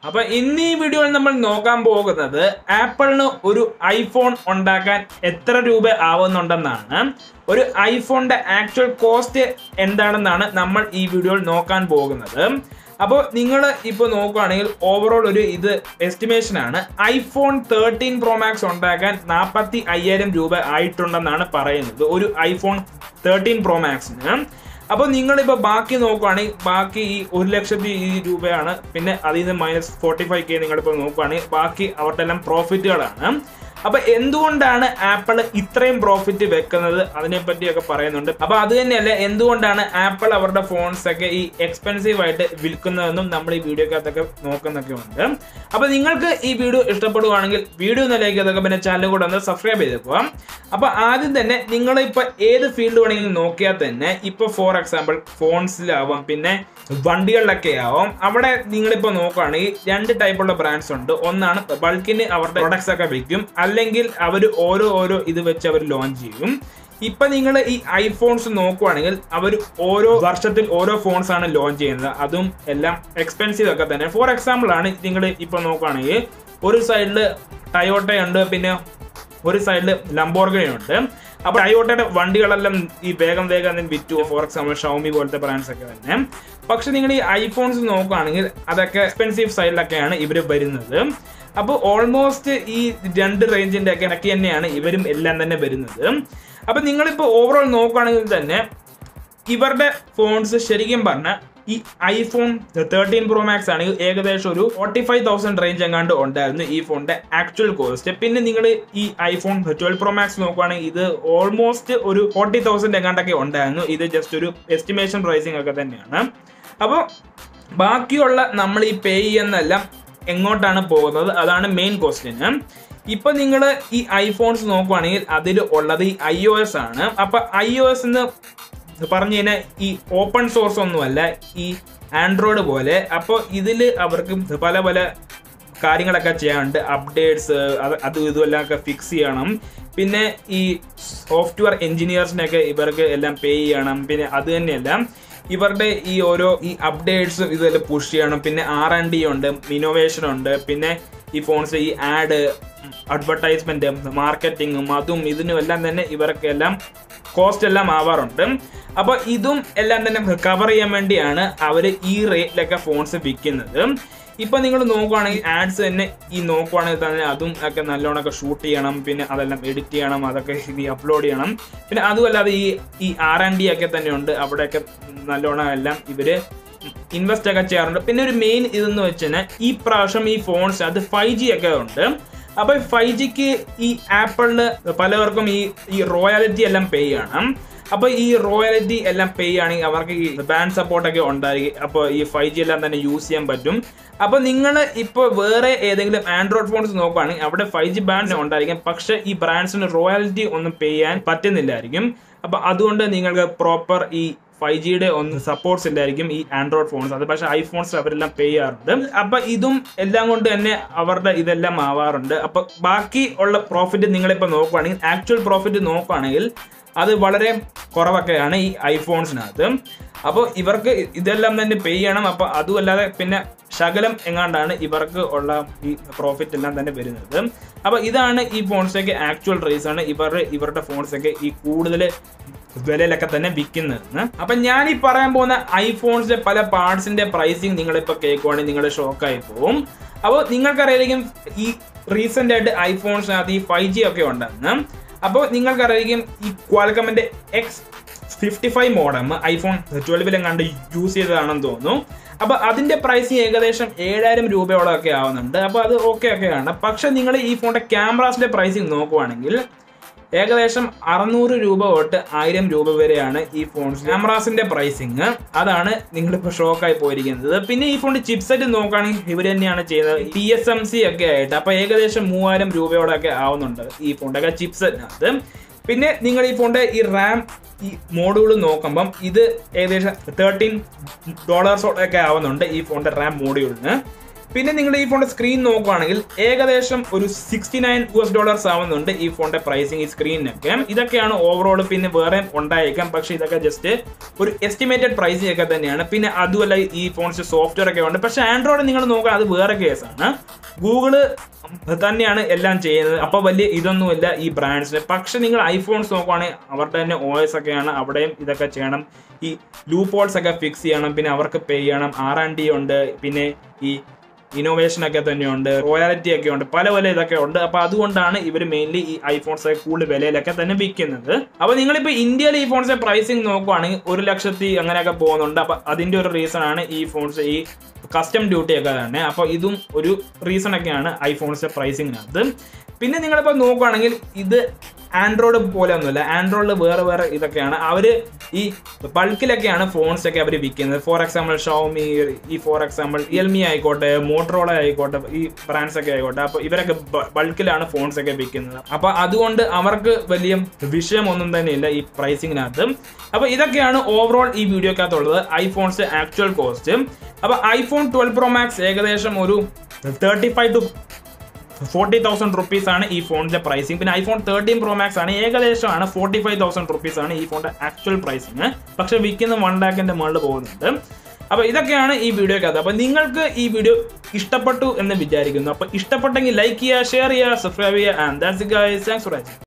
അപ്പോൾ ഇന്ന് ഈ വീഡിയോയിൽ നമ്മൾ നോക്കാൻ പോകുന്നത് ആപ്പിളിന് ഒരു ഐഫോൺ ഉണ്ടാക്കാൻ എത്ര രൂപ ആവുന്നുണ്ടെന്നാണ്. ഒരു ഐഫോണിന്റെ ആക്ച്വൽ കോസ്റ്റ് എന്താണെന്നാണ് നമ്മൾ ഈ വീഡിയോയിൽ നോക്കാൻ പോകുന്നത്. അപ്പോൾ നിങ്ങൾ ഇപ്പോൾ നോക്കുകയാണെങ്കിൽ ഓവറോൾ ഒരു ഇത് എസ്റ്റിമേഷൻ ആണ്. ഐഫോൺ 13 Pro Max ഉണ്ടാക്കാൻ 45,000 രൂപ ആയിട്ടുണ്ടെന്നാണ് പറയുന്നത് ഒരു ഐഫോൺ 13 Pro Maxന്. അപ്പോൾ നിങ്ങളിപ്പോൾ ബാക്കി നോക്കുകയാണെങ്കിൽ ബാക്കി ഈ 1,00,000 രൂപയാണ്. പിന്നെ അതിൽ നിന്ന് -45K നിങ്ങളിപ്പോൾ നോക്കുകയാണെങ്കിൽ ബാക്കി അവരുടെ എല്ലാം പ്രോഫിറ്റുകളാണ്. അപ്പോൾ എന്തുകൊണ്ടാണ് ആപ്പിൾ ഇത്രയും പ്രോഫിറ്റ് വെക്കുന്നത് അതിനെപ്പറ്റിയൊക്കെ പറയുന്നുണ്ട്. അപ്പോൾ അത് തന്നെയല്ല എന്തുകൊണ്ടാണ് ആപ്പിൾ അവരുടെ ഫോൺസ് ഒക്കെ ഈ എക്സ്പെൻസീവ് ആയിട്ട് വിൽക്കുന്നതെന്നും നമ്മൾ ഈ വീഡിയോക്കകത്തൊക്കെ നോക്കുന്നൊക്കെ ഉണ്ട്. അപ്പോൾ നിങ്ങൾക്ക് ഈ വീഡിയോ ഇഷ്ടപ്പെടുകയാണെങ്കിൽ വീഡിയോ ഒന്ന് ലൈക്ക് ചെയ്തൊക്കെ പിന്നെ ചാനൽ കൂടെ ഒന്ന് സബ്സ്ക്രൈബ് ചെയ്തേക്കുക. അപ്പോൾ ആദ്യം തന്നെ നിങ്ങളിപ്പോൾ ഏത് ഫീൽഡ് വേണമെങ്കിലും നോക്കിയാൽ തന്നെ ഇപ്പോൾ ഫോർ എക്സാമ്പിൾ ഫോൺസിലാവാം, പിന്നെ വണ്ടികളിലൊക്കെ ആവാം. അവിടെ നിങ്ങളിപ്പോൾ നോക്കുകയാണെങ്കിൽ 2 ടൈപ്പുള്ള ബ്രാൻഡ്സ് ഉണ്ട്. ഒന്നാണ് ബൾക്കിന് അവരുടെ പ്രൊഡക്ട്സ് ഒക്കെ വിൽക്കും, അല്ലെങ്കിൽ അവർ ഓരോ ഇത് വെച്ച് അവർ ലോഞ്ച് ചെയ്യും. ഇപ്പൊ നിങ്ങൾ ഈ ഐഫോൺസ് നോക്കുവാണെങ്കിൽ അവർ ഓരോ വർഷത്തിൽ ഓരോ ഫോൺസ് ആണ് ലോഞ്ച് ചെയ്യുന്നത്. അതും എല്ലാം എക്സ്പെൻസീവ് ഒക്കെ തന്നെ. ഫോർ എക്സാമ്പിൾ ആണ് നിങ്ങൾ ഇപ്പൊ നോക്കുകയാണെങ്കിൽ ഒരു സൈഡിൽ ടയോട്ട ഉണ്ട്, പിന്നെ ഒരു സൈഡിൽ ലംബോർഗിനി ഉണ്ട്. അപ്പോൾ ടയോട്ടയുടെ വണ്ടികളെല്ലാം ഈ വേഗം വിറ്റു. ഫോർ എക്സാമ്പിൾ ഷൗമി പോലത്തെ ബ്രാൻഡ്സ് ഒക്കെ തന്നെ. പക്ഷെ നിങ്ങൾ ഈ ഐഫോൺസ് നോക്കുകയാണെങ്കിൽ അതൊക്കെ എക്സ്പെൻസീവ് സൈഡിലൊക്കെയാണ് ഇവർ വരുന്നത്. അപ്പോൾ ഓൾമോസ്റ്റ് ഈ 2 റേഞ്ചിന്റെ ഒക്കെ ഇടയ്ക്ക് തന്നെയാണ് ഇവരും എല്ലാം തന്നെ വരുന്നത്. അപ്പൊ നിങ്ങളിപ്പോൾ ഓവറോൾ നോക്കുകയാണെങ്കിൽ തന്നെ ഇവരുടെ ഫോൺസ് ശരിക്കും പറഞ്ഞാൽ ഈ ഐഫോൺ 13 Pro Max ആണെങ്കിൽ ഏകദേശം ഒരു 45,000 റേഞ്ച് എങ്ങാണ്ട് ഉണ്ടായിരുന്നു ഈ ഫോണിന്റെ ആക്ച്വൽ കോസ്റ്റ്. പിന്നെ നിങ്ങൾ ഈ ഐഫോൺ 12 Pro Max നോക്കുകയാണെങ്കിൽ ഇത് ഓൾമോസ്റ്റ് ഒരു 40,000 എങ്ങാണ്ടൊക്കെ ഉണ്ടായിരുന്നു. ഇത് ജസ്റ്റ് ഒരു എസ്റ്റിമേഷൻ പ്രൈസിങ് ഒക്കെ തന്നെയാണ്. അപ്പോൾ ബാക്കിയുള്ള നമ്മൾ ഈ പേ ചെയ്യുന്നതെല്ലാം എങ്ങോട്ടാണ് പോകുന്നത്, അതാണ് മെയിൻ ക്വസ്റ്റ്യൻ. ഇപ്പൊ നിങ്ങൾ ഈ ഐഫോൺസ് നോക്കുവാണെങ്കിൽ അതിൽ ഉള്ളത് ഈ iOS ആണ്. അപ്പൊ iOS എന്ന് പറഞ്ഞു കഴിഞ്ഞാൽ ഈ ഓപ്പൺ സോഴ്സ് ഒന്നുമല്ല ഈ ആൻഡ്രോയിഡ് പോലെ. അപ്പോൾ ഇതിൽ അവർക്ക് പല കാര്യങ്ങളൊക്കെ ചെയ്യാനുണ്ട്. അപ്ഡേറ്റ്സ് അതും ഇതുമെല്ലാം ഒക്കെ ഫിക്സ് ചെയ്യണം. പിന്നെ ഈ സോഫ്റ്റ്വെയർ എഞ്ചിനീയേഴ്സിനൊക്കെ ഇവർക്ക് എല്ലാം പേ ചെയ്യണം. പിന്നെ അത് തന്നെയല്ല ഇവരുടെ ഈ ഓരോ ഈ അപ്ഡേറ്റ്സ് ഇതെല്ലാം പുഷ് ചെയ്യണം. പിന്നെ R&D ഉണ്ട്, ഇന്നോവേഷൻ ഉണ്ട്. പിന്നെ ഈ ഫോൺസ് ഈ ആഡ്, അഡ്വർടൈസ്മെന്റ്, മാർക്കറ്റിങ്ങും അതും ഇതിനും എല്ലാം തന്നെ ഇവർക്കെല്ലാം കോസ്റ്റ് എല്ലാം ആവാറുണ്ട്. അപ്പോൾ ഇതും എല്ലാം തന്നെ കവർ ചെയ്യാൻ വേണ്ടിയാണ് അവർ ഈ റേറ്റിലൊക്കെ ഫോൺസ് വിൽക്കുന്നത്. ഇപ്പം നിങ്ങൾ നോക്കുവാണെങ്കിൽ ആഡ്സ് തന്നെ ഈ നോക്കുവാണെങ്കിൽ തന്നെ അതും ഒക്കെ നല്ലോണമൊക്കെ ഷൂട്ട് ചെയ്യണം. പിന്നെ അതെല്ലാം എഡിറ്റ് ചെയ്യണം, അതൊക്കെ ഈ അപ്ലോഡ് ചെയ്യണം. പിന്നെ അതുമല്ലാതെ ഈ R&D ഒക്കെ തന്നെയുണ്ട്. അവിടെയൊക്കെ നല്ലോണം എല്ലാം ഇവർ ഇൻവെസ്റ്റ് ഒക്കെ ചെയ്യാറുണ്ട്. പിന്നെ ഒരു മെയിൻ ഇതെന്ന് വെച്ചാൽ ഈ പ്രാവശ്യം ഈ ഫോൺസ് അത് 5G ഒക്കെ ഉണ്ട്. അപ്പോൾ 5Gക്ക് ഈ ആപ്പിളിന് പലവർക്കും ഈ റോയാലിറ്റി എല്ലാം പേ ചെയ്യണം. അപ്പോൾ ഈ റോയാലിറ്റി എല്ലാം പേ ചെയ്യുകയാണെങ്കിൽ അവർക്ക് ഈ ബാൻഡ് സപ്പോർട്ടൊക്കെ ഉണ്ടായിരിക്കും. അപ്പോൾ ഈ 5G എല്ലാം തന്നെ യൂസ് ചെയ്യാൻ പറ്റും. അപ്പോൾ നിങ്ങൾ ഇപ്പോൾ വേറെ ഏതെങ്കിലും ആൻഡ്രോയിഡ് ഫോൺസ് നോക്കുകയാണെങ്കിൽ അവിടെ 5G ബാൻഡ് ഉണ്ടായിരിക്കും. പക്ഷേ ഈ ബ്രാൻഡ്സിന് റോയാലിറ്റി ഒന്നും പേ ചെയ്യാൻ പറ്റുന്നില്ലായിരിക്കും. അപ്പോൾ അതുകൊണ്ട് നിങ്ങൾക്ക് പ്രോപ്പർ ഈ 5Gയുടെ ഒന്നും സപ്പോർട്ട്സ് ഇല്ലായിരിക്കും ഈ ആൻഡ്രോയിഡ് ഫോൺസ്. അത് പക്ഷേ ഐഫോൺസ് അവരെല്ലാം പേ ചെയ്യാറുണ്ട്. അപ്പം ഇതും എല്ലാം കൊണ്ട് തന്നെ അവരുടെ ഇതെല്ലാം ആവാറുണ്ട്. അപ്പം ബാക്കി ഉള്ള പ്രോഫിറ്റ് നിങ്ങളിപ്പോൾ നോക്കുകയാണെങ്കിൽ ആക്ച്വൽ പ്രോഫിറ്റ് നോക്കുകയാണെങ്കിൽ അത് വളരെ കുറവൊക്കെയാണ് ഈ ഐഫോൺസിനകത്ത്. അപ്പോൾ ഇവർക്ക് ഇതെല്ലാം തന്നെ പേ ചെയ്യണം. അപ്പോൾ അതുമല്ലാതെ പിന്നെ ശകലം എങ്ങാണ്ടാണ് ഇവർക്ക് ഉള്ള ഈ പ്രോഫിറ്റ് എല്ലാം തന്നെ വരുന്നത്. അപ്പോൾ ഇതാണ് ഈ ഫോൺസൊക്കെ ആക്ച്വൽ റീസൺ ഇവരുടെ ഫോൺസൊക്കെ ഈ കൂടുതൽ വിലയിലൊക്കെ തന്നെ വിൽക്കുന്നത്. അപ്പൊ ഞാൻ ഈ പറയാൻ പോകുന്ന ഐഫോൺസിന്റെ പല പാർട്സിന്റെ പ്രൈസിങ് നിങ്ങളിപ്പോ കേൾക്കുവാണെങ്കിൽ നിങ്ങൾ ഷോക്കായി പോകും. അപ്പോൾ നിങ്ങൾക്കറിയായിരിക്കും ഈ റീസെന്റ് ആയിട്ട് ഐഫോൺസിനകത്ത് ഈ 5G ഒക്കെ ഉണ്ടെന്ന്. അപ്പോൾ നിങ്ങൾക്കറിയായിരിക്കും ഈ ക്വാൽക്കമിന്റെ X55 മോഡം ഐഫോൺ 12 എങ്ങാണ്ട് യൂസ് ചെയ്തതാണെന്ന് തോന്നുന്നു. അപ്പോൾ അതിന്റെ പ്രൈസിങ് ഏകദേശം 7,000 രൂപയോളമൊക്കെ ആവുന്നുണ്ട്. അപ്പോൾ അത് ഒക്കെയാണ്. പക്ഷെ നിങ്ങൾ ഈ ഫോണിന്റെ ക്യാമറാസിന്റെ പ്രൈസിങ് നോക്കുവാണെങ്കിൽ ഏകദേശം 600 രൂപ തൊട്ട് 1000 രൂപ വരെയാണ് ഈ ഫോൺ ക്യാമറാസിന്റെ പ്രൈസിങ്. അതാണ് നിങ്ങളിപ്പോൾ ഷോക്കായി പോയിരിക്കുന്നത്. പിന്നെ ഈ ഫോണിന്റെ ചിപ്സെറ്റ് നോക്കുകയാണെങ്കിൽ ഇവർ തന്നെയാണ് ചെയ്യുന്നത് TSMC ഒക്കെ ആയിട്ട്. അപ്പോൾ ഏകദേശം 3000 രൂപയോടൊക്കെ ആവുന്നുണ്ട് ഈ ഫോണിന്റെ ഒക്കെ ചിപ്സെറ്റിനകത്ത്. പിന്നെ നിങ്ങൾ ഈ ഫോണിന്റെ ഈ റാം ഈ മോഡ്യൂൾ നോക്കുമ്പം ഇത് ഏകദേശം $13 ഒക്കെ ആവുന്നുണ്ട് ഈ ഫോണിന്റെ റാം മോഡ്യൂളിന്. പിന്നെ നിങ്ങൾ ഈ ഫോണിന്റെ സ്ക്രീൻ നോക്കുകയാണെങ്കിൽ ഏകദേശം ഒരു $69 ആവുന്നുണ്ട് ഈ ഫോണിന്റെ പ്രൈസിങ്, ഈ സ്ക്രീനിനൊക്കെ. ഇതൊക്കെയാണ് ഓവറോൾ. പിന്നെ വേറെ ഉണ്ടായേക്കാം, പക്ഷെ ഇതൊക്കെ ജസ്റ്റ് ഒരു എസ്റ്റിമേറ്റഡ് പ്രൈസിംഗ് ഒക്കെ തന്നെയാണ്. പിന്നെ അതുമല്ല ഈ ഫോൺസ് സോഫ്റ്റ്വെയർ ഒക്കെ ഉണ്ട്. പക്ഷെ ആൻഡ്രോയിഡ് നിങ്ങൾ നോക്കുക, അത് വേറെ കേസാണ്. ഗൂഗിള് തന്നെയാണ് എല്ലാം ചെയ്യുന്നത്, അപ്പോൾ വലിയ ഇതൊന്നുമില്ല ഈ ബ്രാൻഡ്സിന്. പക്ഷെ നിങ്ങൾ ഐഫോൺസ് നോക്കുകയാണെങ്കിൽ അവരുടെ തന്നെ OS ഒക്കെയാണ്, അവിടെയും ഇതൊക്കെ ചെയ്യണം. ഈ ലൂപ്പ് ഹോൾസ് ഒക്കെ ഫിക്സ് ചെയ്യണം, പിന്നെ അവർക്ക് പേ ചെയ്യണം. R&D ഉണ്ട്, പിന്നെ ഈ ഇന്നോവേഷൻ ഒക്കെ തന്നെയുണ്ട്, റോയാലിറ്റി ഒക്കെ ഉണ്ട്, പല ഇതൊക്കെ ഉണ്ട്. അപ്പൊ അതുകൊണ്ടാണ് ഇവർ മെയിൻലി ഈ ഐഫോൺസ് കൂടുതൽ വിലയിലൊക്കെ തന്നെ വിൽക്കുന്നത്. അപ്പൊ നിങ്ങളിപ്പോ ഇന്ത്യയിൽ ഈ ഫോൺസിന്റെ പ്രൈസിങ് നോക്കുവാണെങ്കിൽ 1 ലക്ഷത്തി അങ്ങനെയൊക്കെ പോകുന്നുണ്ട്. അപ്പൊ അതിന്റെ ഒരു റീസൺ ആണ് ഈ ഫോൺസ് ഈ കസ്റ്റം ഡ്യൂട്ടി ഒക്കെ തന്നെ. അപ്പൊ ഇതും ഒരു റീസൺ ഒക്കെയാണ് ഐഫോൺസിന്റെ പ്രൈസിങ്ങിനകത്ത്. പിന്നെ നിങ്ങളിപ്പോൾ നോക്കുകയാണെങ്കിൽ ഇത് ആൻഡ്രോയിഡ് പോലെ ഒന്നുമില്ല. ആൻഡ്രോയിഡിൽ വേറെ ഇതൊക്കെയാണ്. അവർ ഈ ബൾക്കിലൊക്കെയാണ് ഫോൺസ് ഒക്കെ അവർ വിൽക്കുന്നത്. For example Xiaomi, for example Realme ആയിക്കോട്ടെ, മോട്ടറോള ആയിക്കോട്ടെ, ഈ ബ്രാൻഡ്സ് ഒക്കെ ആയിക്കോട്ടെ. അപ്പോൾ ഇവരൊക്കെ ബൾക്കിലാണ് ഫോൺസ് ഒക്കെ വിൽക്കുന്നത്. അപ്പോൾ അതുകൊണ്ട് അവർക്ക് വലിയ വിഷയമൊന്നും തന്നെ ഇല്ല ഈ പ്രൈസിങ്ങിനകത്ത്. അപ്പോൾ ഇതൊക്കെയാണ് ഓവറോൾ ഈ വീഡിയോക്കകത്തുള്ളത്, ഐഫോൺസ് ആക്ച്വൽ കോസ്റ്റ്. അപ്പോൾ ഐഫോൺ 12 Pro Max ഏകദേശം ഒരു 35,000 to 40,000 rupees ആണ് ഈ ഫോണിന്റെ പ്രൈസിങ്. പിന്നെ ഐഫോൺ 13 Pro Max ആണ് ഏകദേശമാണ് 45,000 rupees ആണ് ഈ ഫോണിന്റെ ആക്ച്വൽ പ്രൈസിങ്. പക്ഷെ വിൽക്കുന്ന 1 lakhന്റെ മുകളിൽ പോകുന്നുണ്ട്. അപ്പൊ ഇതൊക്കെയാണ് ഈ വീഡിയോക്കകത്ത്. അപ്പൊ നിങ്ങൾക്ക് ഈ വീഡിയോ ഇഷ്ടപ്പെട്ടു എന്ന് വിചാരിക്കുന്നു. അപ്പൊ ഇഷ്ടപ്പെട്ടെങ്കിൽ ലൈക്ക് ചെയ്യുക, ഷെയർ ചെയ്യുക, സബ്സ്ക്രൈബ് ചെയ്യുക. And that's it guys. Thanks for watching.